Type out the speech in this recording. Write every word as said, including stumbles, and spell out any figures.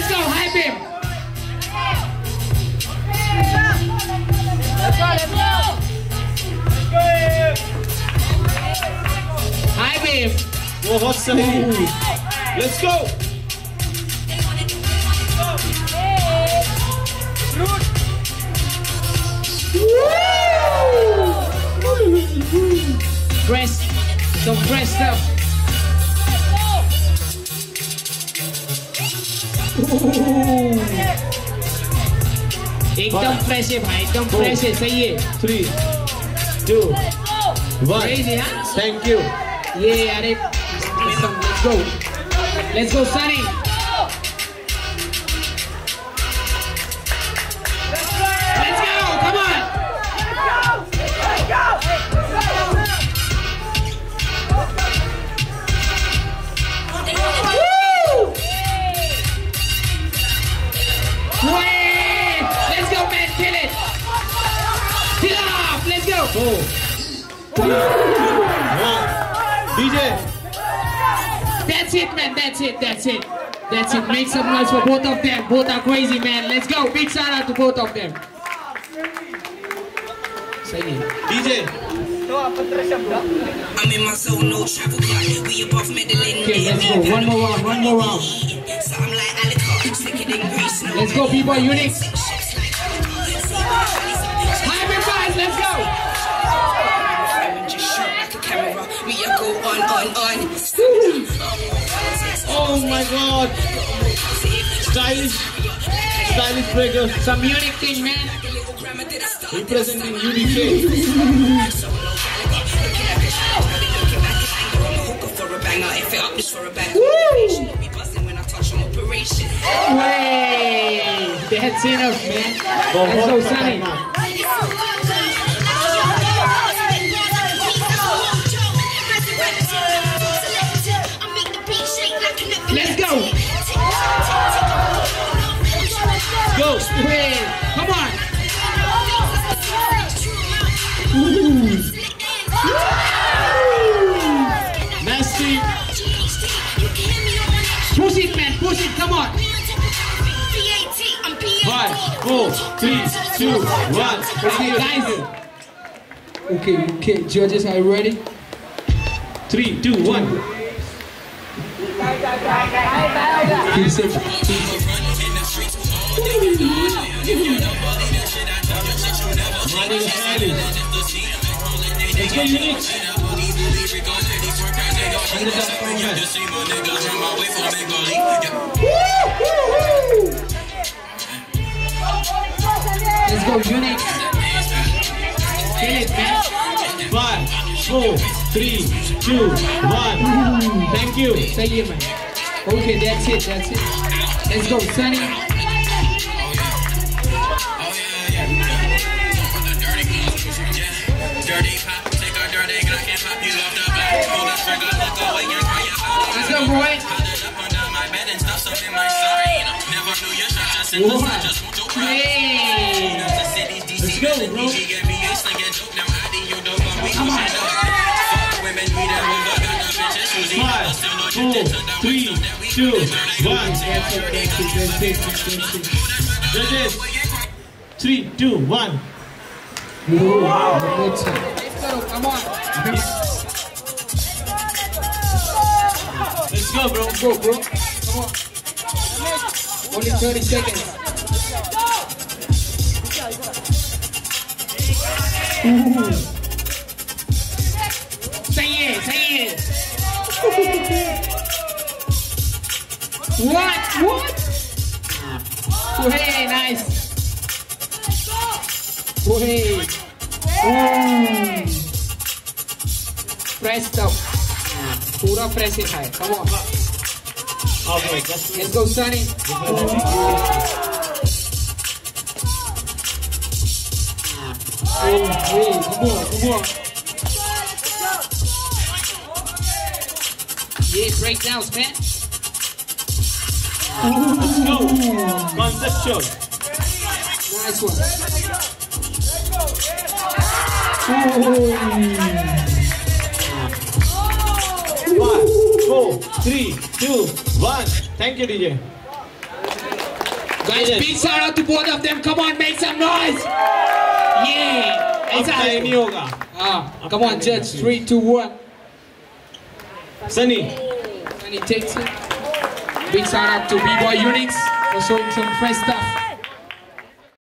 let's go. Hype him. Let's go, let's go. Hype him. बहुत सही. Let's go. Press. Some press stuff. एकदम fresh है भाई, एकदम फ्रेश है. सही है. Three, two, one. Crazy, huh? Thank you. Yeah, अरे let's go. Let's go, Sunny. Let's go. Come on. Woo! Wait. Let's go, man. Kill it. Kill it off. Let's go. Four, three, two, one. D J. That's it, man. That's it. That's it. That's it. Make some noise for both of them. Both are crazy, man. Let's go. Big shout out to both of them. Say it. D J. I'm in my zone, no travel car. We above Medellin. Okay, let's go. One more round. One more round. So I'm like Alec, slicker than Greece. Let's go, Bboy Uniqxx. Hi, big guys. Let's go. Just shoot like a camera. Me, I go on, on, on. Oh my God. Stylish. Stylish breaker. Some unique thing, man. Representing Uniqxx. Way. That's enough, man. Let's go, Sunny. Let's go. Go. Way. Come on. Nasty. Push it, man. Push it. Come on. Five, four, three, two, one. Okay, guys. Okay, okay. Judges, are you ready? Three, two, one. He said, Let's go, Uniqxx. let's go, Uniqxx. Kill it, man. Five, four, three, two, one. Thank you. Say it, man. Okay, that's it, that's it. Let's go, Sunny. Let's go, boy. Hey. Let's go, bro. Come on. Five, four, three, two, one. That's it, that's it, that's it, that's it. Judges. Three, two, one. Wow. Let's go, come on. Let's go, bro. Go, bro. Come on. Only thirty seconds. Ooh. Say it, say it. What? What? Hey, nice. Hey. Ooh. Pressed up. Pura press it high. Come on. Okay, just Let's go, Sunny. Oh, hey, come on, come on. Yeah, breakdowns, man. let's go. Conceptual. Nice one. Five, four, three, two, one. Thank you, D J. Guys, big shout out to both of them. Come on, make some noise. Yeah. After yoga. Ah, come on, judge. Three, two, one. Sunny. And he takes it. Big shout out to Bboy Uniqxx for showing some fresh stuff.